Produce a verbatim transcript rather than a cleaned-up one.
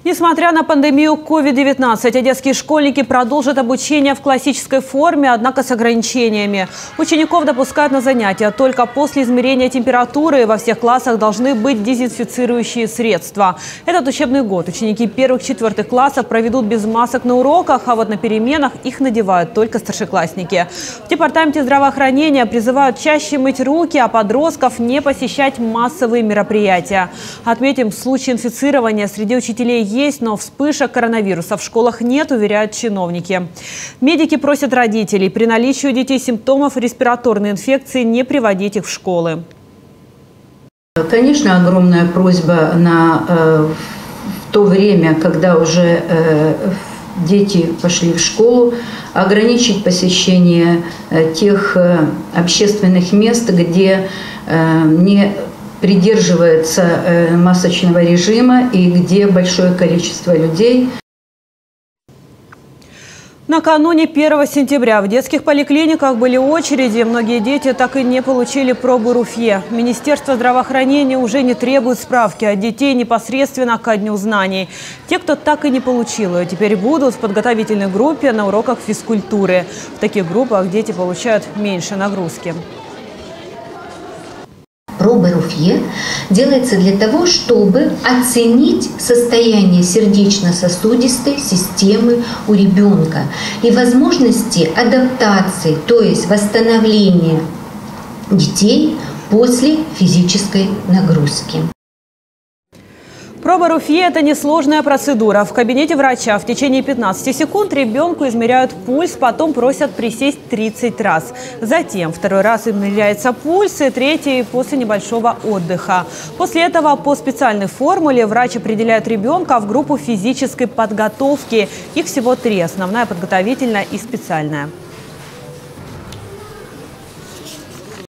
Несмотря на пандемию ковид девятнадцать, одесские школьники продолжат обучение в классической форме, однако с ограничениями. Учеников допускают на занятия только после измерения температуры. Во всех классах должны быть дезинфицирующие средства. Этот учебный год ученики первых-четвертых классов проведут без масок на уроках, а вот на переменах их надевают только старшеклассники. В департаменте здравоохранения призывают чаще мыть руки, а подростков не посещать массовые мероприятия. Отметим, случаи инфицирования среди учителей есть. Есть, но вспышек коронавируса в школах нет, уверяют чиновники. Медики просят родителей при наличии у детей симптомов респираторной инфекции не приводить их в школы. Конечно, огромная просьба на э, в то время, когда уже э, дети пошли в школу, ограничить посещение э, тех э, общественных мест, где э, не придерживается масочного режима и где большое количество людей. Накануне первого сентября в детских поликлиниках были очереди. Многие дети так и не получили пробу РУФЕ. Министерство здравоохранения уже не требует справки от детей непосредственно ко дню знаний. Те, кто так и не получил ее, теперь будут в подготовительной группе на уроках физкультуры. В таких группах дети получают меньше нагрузки. Проба РУФЕ делается для того, чтобы оценить состояние сердечно-сосудистой системы у ребенка и возможности адаптации, то есть восстановления детей после физической нагрузки. Проба РУФЕ – это несложная процедура. В кабинете врача в течение пятнадцати секунд ребенку измеряют пульс, потом просят присесть тридцать раз. Затем второй раз измеряется пульс, и третий после небольшого отдыха. После этого по специальной формуле врач определяет ребенка в группу физической подготовки. Их всего три – основная, подготовительная и специальная.